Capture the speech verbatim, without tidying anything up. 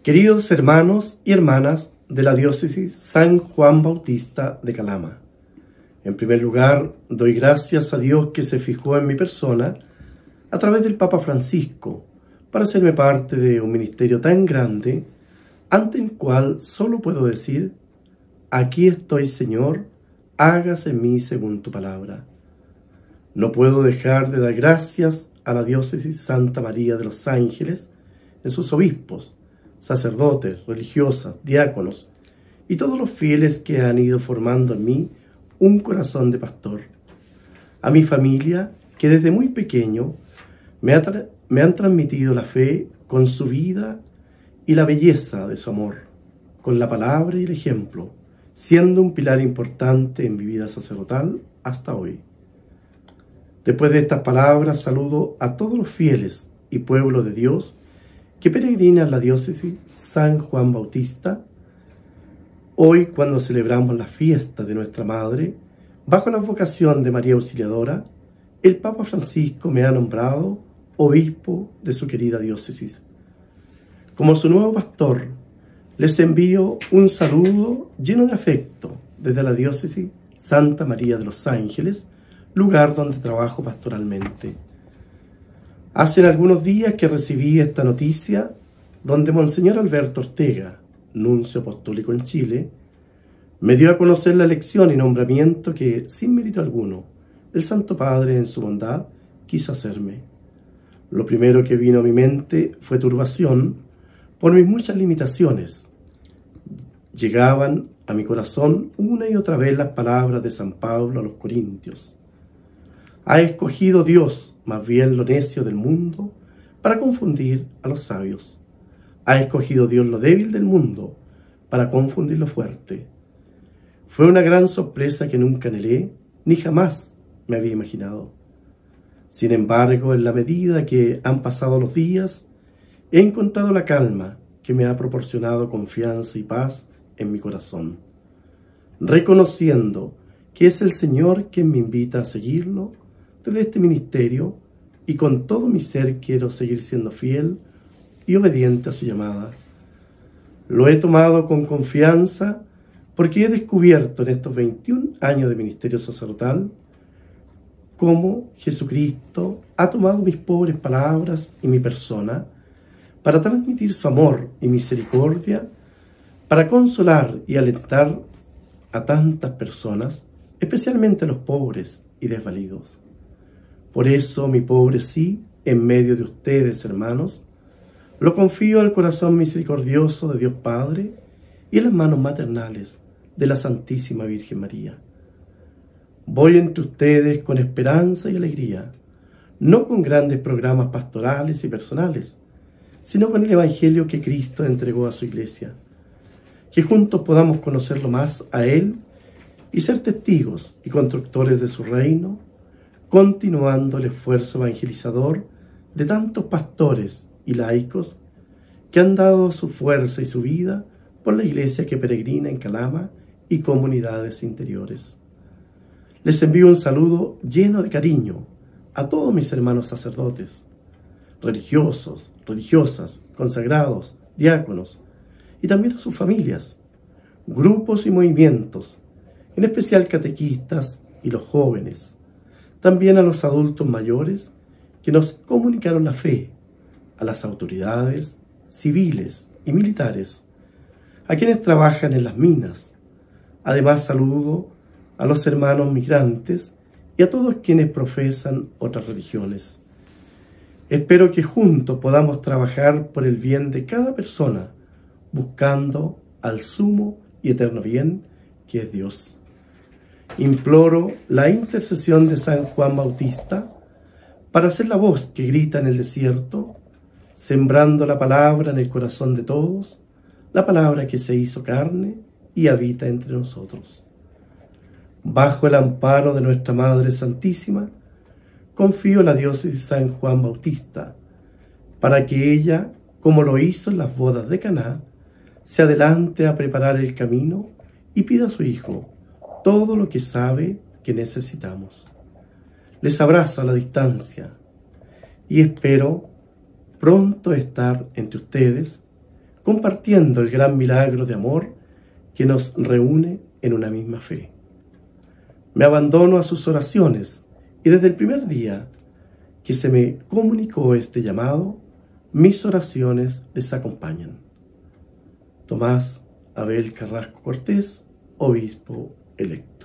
Queridos hermanos y hermanas de la diócesis San Juan Bautista de Calama, en primer lugar doy gracias a Dios que se fijó en mi persona a través del Papa Francisco para hacerme parte de un ministerio tan grande ante el cual solo puedo decir: aquí estoy, Señor, hágase en mí según tu palabra. No puedo dejar de dar gracias a la diócesis Santa María de los Ángeles, en sus obispos, sacerdotes, religiosas, diáconos y todos los fieles que han ido formando en mí un corazón de pastor. A mi familia, que desde muy pequeño me, ha me han transmitido la fe con su vida y la belleza de su amor, con la palabra y el ejemplo, siendo un pilar importante en mi vida sacerdotal hasta hoy. Después de estas palabras, saludo a todos los fieles y pueblo de Dios que peregrinan la diócesis San Juan Bautista. Hoy, cuando celebramos la fiesta de nuestra Madre, bajo la vocación de María Auxiliadora, el Papa Francisco me ha nombrado obispo de su querida diócesis. Como su nuevo pastor, les envío un saludo lleno de afecto desde la diócesis Santa María de los Ángeles, lugar donde trabajo pastoralmente. Hace algunos días que recibí esta noticia, donde Monseñor Alberto Ortega, nuncio apostólico en Chile, me dio a conocer la elección y nombramiento que, sin mérito alguno, el Santo Padre en su bondad quiso hacerme. Lo primero que vino a mi mente fue turbación por mis muchas limitaciones. Llegaban a mi corazón una y otra vez las palabras de San Pablo a los Corintios: ha escogido Dios más bien lo necio del mundo para confundir a los sabios. Ha escogido Dios lo débil del mundo para confundir lo fuerte. Fue una gran sorpresa que nunca anhelé ni jamás me había imaginado. Sin embargo, en la medida que han pasado los días, he encontrado la calma que me ha proporcionado confianza y paz en mi corazón, reconociendo que es el Señor quien me invita a seguirlo desde este ministerio, y con todo mi ser quiero seguir siendo fiel y obediente a su llamada. Lo he tomado con confianza porque he descubierto en estos veintiún años de ministerio sacerdotal cómo Jesucristo ha tomado mis pobres palabras y mi persona para transmitir su amor y misericordia, para consolar y alentar a tantas personas, especialmente a los pobres y desvalidos. Por eso mi pobre sí, en medio de ustedes, hermanos, lo confío al corazón misericordioso de Dios Padre y en las manos maternales de la Santísima Virgen María. Voy entre ustedes con esperanza y alegría, no con grandes programas pastorales y personales, sino con el Evangelio que Cristo entregó a su Iglesia. Que juntos podamos conocerlo más a Él y ser testigos y constructores de su reino, continuando el esfuerzo evangelizador de tantos pastores y laicos que han dado su fuerza y su vida por la Iglesia que peregrina en Calama y comunidades interiores. Les envío un saludo lleno de cariño a todos mis hermanos sacerdotes, religiosos, religiosas, consagrados, diáconos, y también a sus familias, grupos y movimientos, en especial catequistas y los jóvenes, también a los adultos mayores que nos comunicaron la fe, a las autoridades civiles y militares, a quienes trabajan en las minas. Además, saludo a los hermanos migrantes y a todos quienes profesan otras religiones. Espero que juntos podamos trabajar por el bien de cada persona, buscando al sumo y eterno bien que es Dios. Imploro la intercesión de San Juan Bautista para ser la voz que grita en el desierto, sembrando la palabra en el corazón de todos, la palabra que se hizo carne y habita entre nosotros. Bajo el amparo de nuestra Madre Santísima, confío en la diócesis San Juan Bautista, para que ella, como lo hizo en las bodas de Caná, se adelante a preparar el camino y pida a su Hijo todo lo que sabe que necesitamos. Les abrazo a la distancia y espero pronto estar entre ustedes compartiendo el gran milagro de amor que nos reúne en una misma fe. Me abandono a sus oraciones y desde el primer día que se me comunicó este llamado, mis oraciones les acompañan. Tomás Abel Carrasco Cortés, obispo electo.